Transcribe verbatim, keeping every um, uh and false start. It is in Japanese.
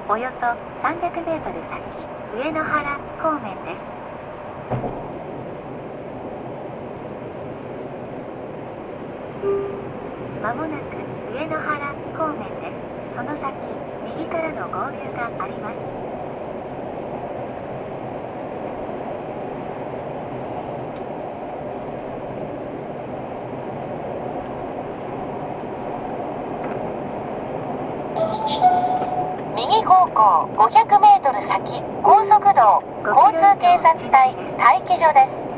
およそさんびゃくメートル先、上野原方面です。まもなく上野原方面です。その先、右からの合流があります。 右方向ごひゃくメートル先、高速道交通警察隊待機所です。